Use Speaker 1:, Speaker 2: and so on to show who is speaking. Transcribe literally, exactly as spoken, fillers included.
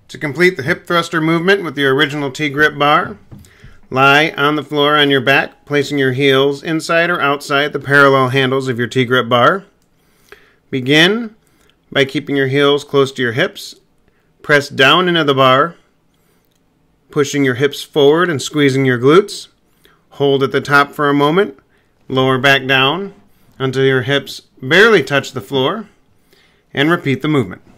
Speaker 1: To complete the hip thruster movement with your original TGrip bar, lie on the floor on your back, placing your heels inside or outside the parallel handles of your TGrip bar. Begin by keeping your heels close to your hips. Press down into the bar, pushing your hips forward and squeezing your glutes. Hold at the top for a moment. Lower back down until your hips barely touch the floor, and repeat the movement.